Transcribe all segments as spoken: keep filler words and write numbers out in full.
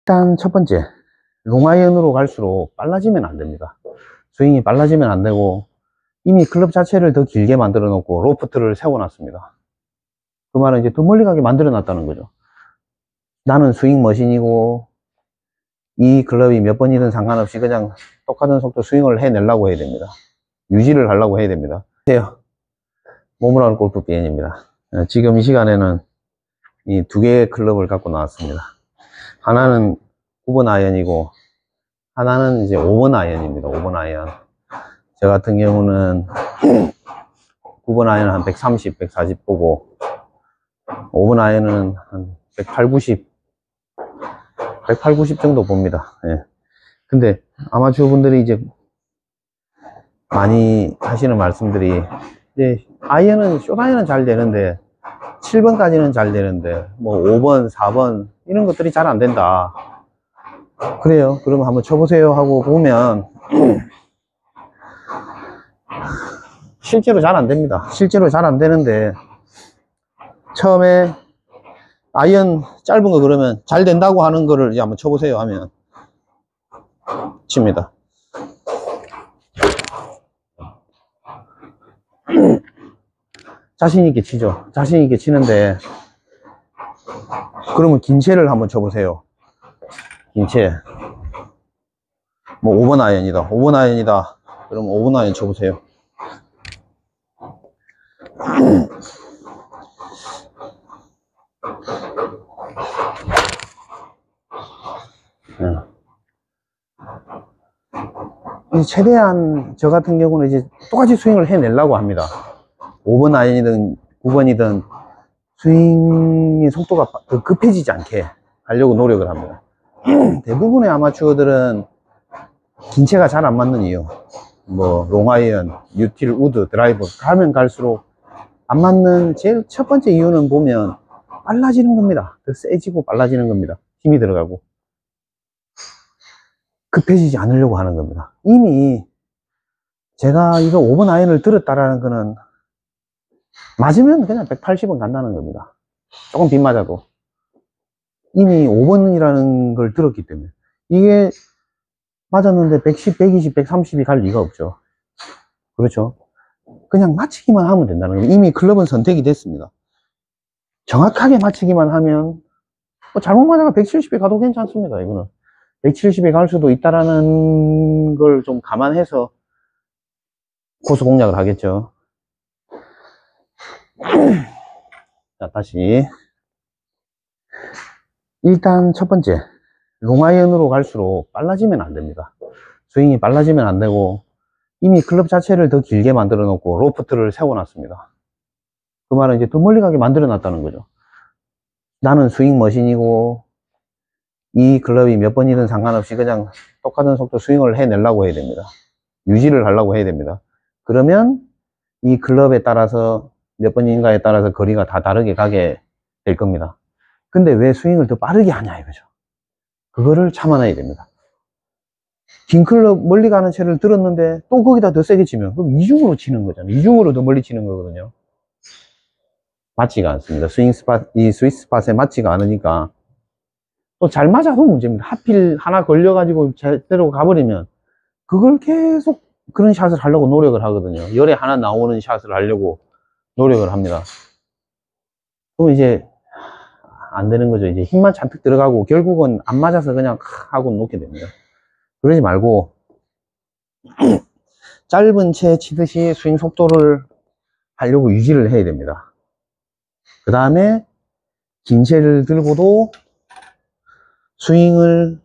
일단 첫 번째, 롱아이언으로 갈수록 빨라지면 안 됩니다. 스윙이 빨라지면 안 되고, 이미 클럽 자체를 더 길게 만들어 놓고 로프트를 세워 놨습니다. 그 말은 이제 더 멀리 가게 만들어 놨다는 거죠. 나는 스윙 머신이고 이 클럽이 몇 번이든 상관없이 그냥 똑같은 속도 스윙을 해내려고 해야 됩니다. 유지를 하려고 해야 됩니다. 몸으로 하는 골프 비엔입니다. 지금 이 시간에는 이 두 개의 클럽을 갖고 나왔습니다. 하나는 구 번 아이언이고 하나는 이제 오 번 아이언입니다. 오 번 아이언. 저 같은 경우는 구 번 아이언은 한 백삼십, 백사십 보고 오 번 아이언은 한 백팔, 구십 백팔, 구십 정도 봅니다. 예. 근데 아마추어 분들이 이제 많이 하시는 말씀들이 이제 아이언은 숏 아이언은 잘 되는데 칠 번까지는 잘 되는데 뭐 오 번, 사 번 이런 것들이 잘 안 된다. 그래요. 그러면 한번 쳐보세요 하고 보면 실제로 잘 안 됩니다. 실제로 잘 안 되는데 처음에 아이언 짧은 거 그러면 잘 된다고 하는 거를 이제 한번 쳐보세요 하면 칩니다. 자신 있게 치죠. 자신 있게 치는데 그러면 긴 채를 한번 쳐보세요. 긴 채. 뭐 오 번 아이언이다. 오 번 아이언이다. 그러면 오 번 아이언 쳐보세요. 네. 최대한 저 같은 경우는 이제 똑같이 스윙을 해내려고 합니다. 오 번 아이언이든 구 번이든 스윙의 속도가 더 급해지지 않게 하려고 노력을 합니다. 대부분의 아마추어들은 긴 채가 잘 안 맞는 이유, 뭐 롱아이언, 유틸, 우드, 드라이버 가면 갈수록 안 맞는 제일 첫 번째 이유는 보면 빨라지는 겁니다. 더 세지고 빨라지는 겁니다. 힘이 들어가고 급해지지 않으려고 하는 겁니다. 이미 제가 이거 오 번 아이언을 들었다라는 거는 맞으면 그냥 백팔십 원 간다는 겁니다. 조금 빗맞아도 이미 오 번이라는 걸 들었기 때문에 이게 맞았는데 백십, 백이십, 백삼십이 갈 리가 없죠. 그렇죠. 그냥 맞히기만 하면 된다는 거예요. 이미 클럽은 선택이 됐습니다. 정확하게 맞히기만 하면 뭐 잘못 맞아가 백칠십에 가도 괜찮습니다. 이거는 백칠십에 갈 수도 있다라는 걸 좀 감안해서 코스 공략을 하겠죠. 자, 다시 일단 첫 번째, 롱아이언으로 갈수록 빨라지면 안 됩니다. 스윙이 빨라지면 안 되고 이미 클럽 자체를 더 길게 만들어 놓고 로프트를 세워 놨습니다. 그 말은 이제 더 멀리 가게 만들어 놨다는 거죠. 나는 스윙 머신이고 이 클럽이 몇 번이든 상관없이 그냥 똑같은 속도 스윙을 해내려고 해야 됩니다. 유지를 하려고 해야 됩니다. 그러면 이 클럽에 따라서 몇 번인가에 따라서 거리가 다 다르게 가게 될 겁니다. 근데 왜 스윙을 더 빠르게 하냐 이거죠. 그거를 참아내야 됩니다. 긴 클럽 멀리 가는 채를 들었는데 또 거기다 더 세게 치면 그럼 이중으로 치는 거잖아요. 이중으로 더 멀리 치는 거거든요. 맞지가 않습니다. 스윙 스팟, 이 스윗 스팟에 맞지가 않으니까 또 잘 맞아도 문제입니다. 하필 하나 걸려가지고 제대로 가버리면 그걸 계속 그런 샷을 하려고 노력을 하거든요. 열에 하나 나오는 샷을 하려고 노력을 합니다. 그럼 이제 안 되는 거죠. 이제 힘만 잔뜩 들어가고 결국은 안 맞아서 그냥 하고 놓게 됩니다. 그러지 말고 짧은 채 치듯이 스윙 속도를 하려고 유지를 해야 됩니다. 그 다음에 긴 채를 들고도 스윙을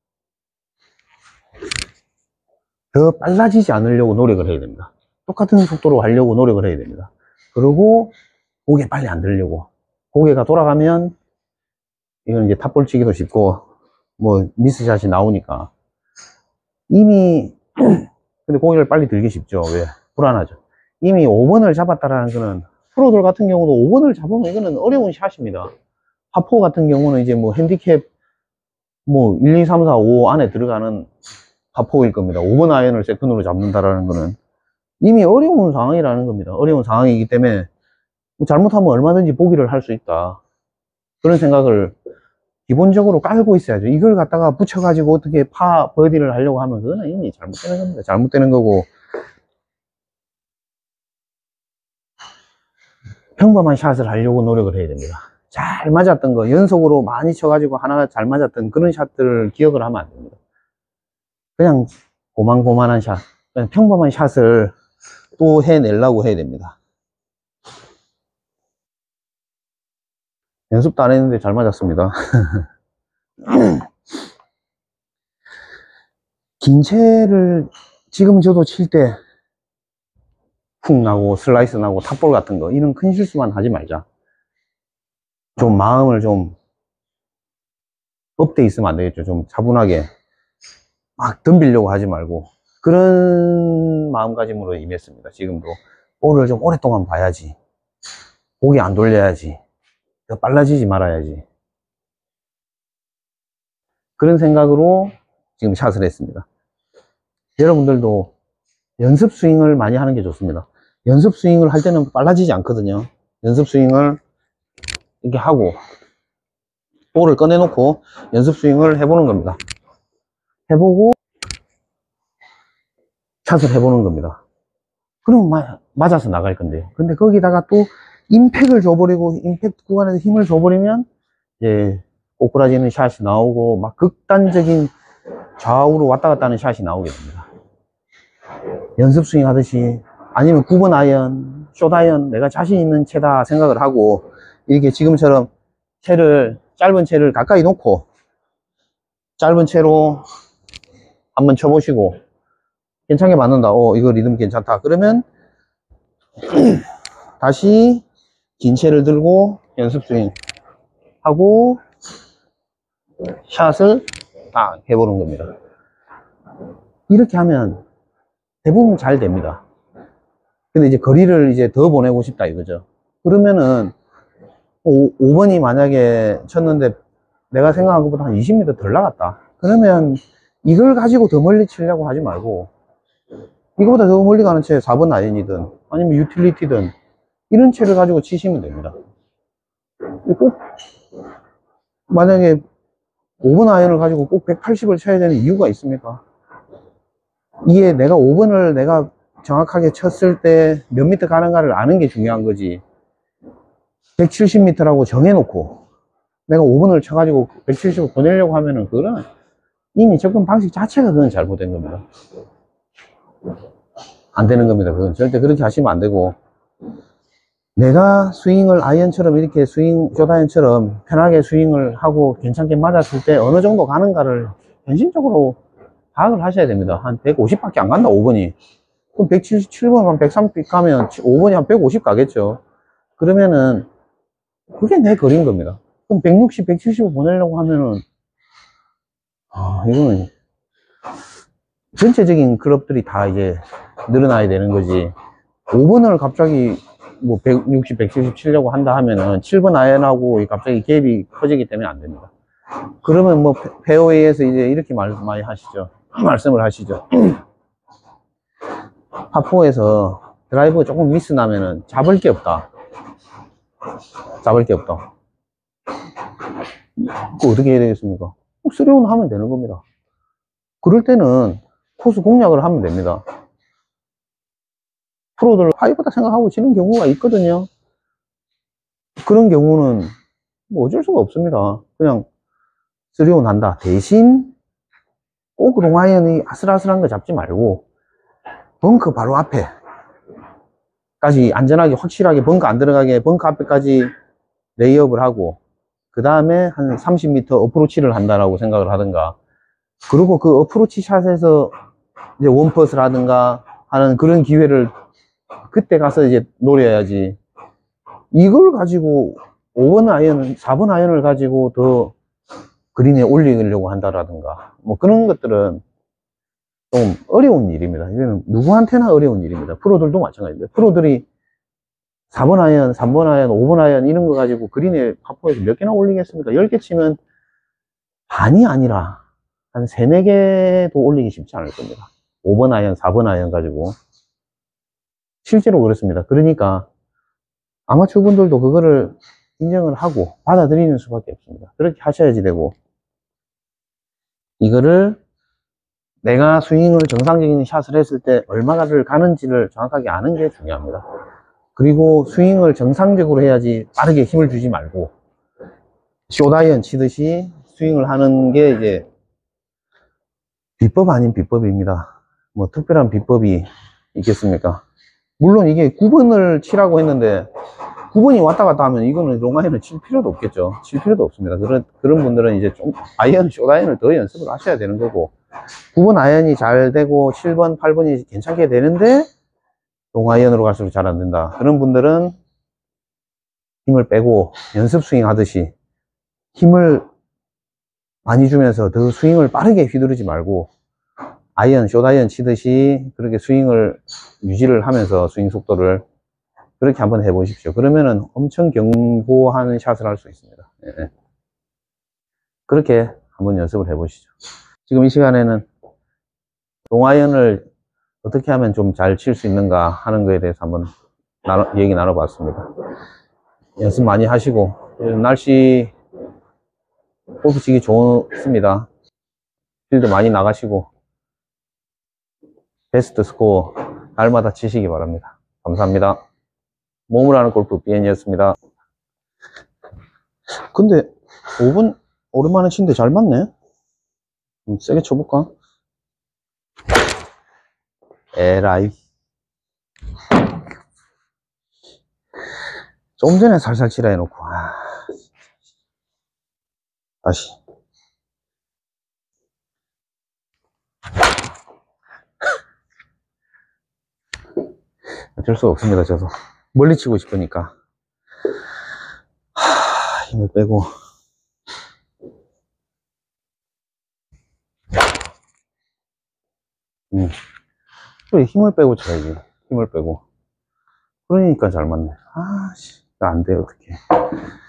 더 빨라지지 않으려고 노력을 해야 됩니다. 똑같은 속도로 하려고 노력을 해야 됩니다. 그리고 고개 빨리 안 들려고, 고개가 돌아가면 이건 이제 탑볼 치기도 쉽고 뭐 미스샷이 나오니까 이미 근데 고개를 빨리 들기 쉽죠. 왜? 불안하죠. 이미 오 번을 잡았다라는 거는 프로들 같은 경우도 오 번을 잡으면 이거는 어려운 샷입니다. 파포 같은 경우는 이제 뭐 핸디캡 뭐 일, 이, 삼, 사, 오 안에 들어가는 파포일 겁니다. 오 번 아이언을 세컨으로 잡는다라는 거는 이미 어려운 상황이라는 겁니다. 어려운 상황이기 때문에 잘못하면 얼마든지 보기를 할 수 있다. 그런 생각을 기본적으로 깔고 있어야죠. 이걸 갖다가 붙여가지고 어떻게 파 버디를 하려고 하면 그거는 이미 잘못되는 겁니다. 잘못되는 거고, 평범한 샷을 하려고 노력을 해야 됩니다. 잘 맞았던 거, 연속으로 많이 쳐가지고 하나가 잘 맞았던 그런 샷들을 기억을 하면 안 됩니다. 그냥 고만고만한 샷, 그냥 평범한 샷을 또 해내려고 해야 됩니다. 연습도 안 했는데 잘 맞았습니다. 긴 채를 지금 저도 칠 때 훅 나고 슬라이스 나고 탑볼 같은 거 이런 큰 실수만 하지 말자. 좀 마음을 좀 업돼 있으면 안 되겠죠. 좀 차분하게 막 덤비려고 하지 말고 그런 마음가짐으로 임했습니다. 지금도 볼을 좀 오랫동안 봐야지, 고개 안 돌려야지, 더 빨라지지 말아야지, 그런 생각으로 지금 샷을 했습니다. 여러분들도 연습 스윙을 많이 하는 게 좋습니다. 연습 스윙을 할 때는 빨라지지 않거든요. 연습 스윙을 이렇게 하고 볼을 꺼내놓고 연습 스윙을 해보는 겁니다. 해보고 샷을 해보는 겁니다. 그럼 마, 맞아서 나갈 건데요. 근데 거기다가 또 임팩을 줘버리고 임팩트 구간에서 힘을 줘버리면 이제 꼬꾸라지는 샷이 나오고 막 극단적인 좌우로 왔다 갔다 하는 샷이 나오게 됩니다. 연습 스윙 하듯이 아니면 구 번 아이언, 숏 아이언 내가 자신 있는 채다 생각을 하고 이렇게 지금처럼 채를 짧은 채를 가까이 놓고 짧은 채로 한번 쳐보시고 괜찮게 맞는다. 어, 이거 리듬 괜찮다. 그러면 다시 긴 채를 들고 연습 스윙 하고 샷을 딱 해보는 겁니다. 이렇게 하면 대부분 잘 됩니다. 근데 이제 거리를 이제 더 보내고 싶다 이거죠. 그러면은 오 번이 만약에 쳤는데 내가 생각한 것보다 한 이십 미터 덜 나갔다. 그러면 이걸 가지고 더 멀리 치려고 하지 말고 이거보다 더 멀리 가는 채 사 번 아이언이든 아니면 유틸리티든 이런 채를 가지고 치시면 됩니다. 꼭 만약에 오 번 아이언을 가지고 꼭 백팔십을 쳐야 되는 이유가 있습니까? 이게 내가 오 번을 내가 정확하게 쳤을 때 몇 미터 가는가를 아는 게 중요한 거지. 백칠십 미터라고 정해놓고 내가 오 번을 쳐가지고 백칠십을 보내려고 하면은 그거는 이미 접근 방식 자체가 그건 잘못된 겁니다. 안 되는 겁니다. 그건 절대 그렇게 하시면 안 되고, 내가 스윙을 아이언처럼 이렇게 스윙, 숏아이언처럼 편하게 스윙을 하고 괜찮게 맞았을 때 어느 정도 가는가를 현실적으로 파악을 하셔야 됩니다. 한 백오십 밖에 안 간다, 오 번이. 그럼 백칠십칠 번, 한 백삼십 가면 오 번이 한 백오십 가겠죠. 그러면은 그게 내 거리인 겁니다. 그럼 백육십, 백칠십을 보내려고 하면은 아, 이거는 전체적인 클럽들이 다 이제 늘어나야 되는 거지. 오 번을 갑자기 뭐 백육십, 백칠십 치려고 한다 하면은 칠 번 아이언하고 갑자기 갭이 커지기 때문에 안 됩니다. 그러면 뭐 페어웨이에서 이제 이렇게 말, 많이 하시죠. 말씀을 하시죠. 파포에서 드라이버 조금 미스 나면은 잡을 게 없다. 잡을 게 없다. 그거 어떻게 해야 되겠습니까? 쓰리온 하면 되는 겁니다. 그럴 때는 코스 공략을 하면 됩니다. 프로들 파이브다 생각하고 치는 경우가 있거든요. 그런 경우는 뭐 어쩔 수가 없습니다. 그냥 쓰리온 한다. 대신 꼭 롱아이언이 아슬아슬한 거 잡지 말고 벙커 바로 앞에 까지 안전하게 확실하게 벙커 안 들어가게 벙커 앞에까지 레이업을 하고 그 다음에 한 삼십 미터 어프로치를 한다라고 생각을 하든가, 그리고 그 어프로치 샷에서 이제 원퍼스를 하든가 하는 그런 기회를 그때 가서 이제 노려야지, 이걸 가지고 오 번 아이언, 사 번 아이언을 가지고 더 그린에 올리려고 한다라든가 뭐 그런 것들은 좀 어려운 일입니다. 이거는 누구한테나 어려운 일입니다. 프로들도 마찬가지입니다. 프로들이 사 번 아이언, 삼 번 아이언, 오 번 아이언 이런 거 가지고 그린에 파포에서 몇 개나 올리겠습니까? 열 개 치면 반이 아니라 한 세네 개도 올리기 쉽지 않을 겁니다. 오 번 아이언, 사 번 아이언 가지고. 실제로 그렇습니다. 그러니까 아마추어 분들도 그거를 인정을 하고 받아들이는 수밖에 없습니다. 그렇게 하셔야지 되고, 이거를 내가 스윙을 정상적인 샷을 했을 때 얼마를 가는지를 정확하게 아는 게 중요합니다. 그리고 스윙을 정상적으로 해야지 빠르게 힘을 주지 말고 숏아이언 치듯이 스윙을 하는 게 이제 비법 아닌 비법입니다. 뭐 특별한 비법이 있겠습니까? 물론 이게 구 번을 치라고 했는데 구 번이 왔다 갔다 하면 이거는 롱아이언을 칠 필요도 없겠죠. 칠 필요도 없습니다. 그런, 그런 분들은 이제 좀 아이언, 숏아이언을 더 연습을 하셔야 되는 거고, 구 번 아이언이 잘 되고 칠 번, 팔 번이 괜찮게 되는데 롱아이언으로 갈수록 잘 안 된다. 그런 분들은 힘을 빼고 연습 스윙 하듯이 힘을 많이 주면서 더 스윙을 빠르게 휘두르지 말고 아이언, 숏아이언 치듯이 그렇게 스윙을 유지를 하면서 스윙 속도를 그렇게 한번 해보십시오. 그러면은 엄청 견고한 샷을 할 수 있습니다. 예. 그렇게 한번 연습을 해보시죠. 지금 이 시간에는 롱아이언을 어떻게 하면 좀 잘 칠 수 있는가 하는 거에 대해서 한번 나눠, 얘기 나눠봤습니다. 연습 많이 하시고, 날씨 골프 치기 좋습니다. 필드 많이 나가시고 베스트 스코어 날마다 치시기 바랍니다. 감사합니다. 몸을 하는 골프 비엔이었습니다. 근데 오 분 오랜만에 치는데 잘 맞네. 좀 세게 쳐볼까? 에라이. 좀 전에 살살 치라 해놓고. 아, 다시. 어쩔 수 없습니다. 저도 멀리 치고 싶으니까 하, 힘을 빼고. 음. 또 힘을 빼고 쳐야지. 힘을 빼고. 그러니까 잘 맞네. 아씨, 안 돼, 어떡해.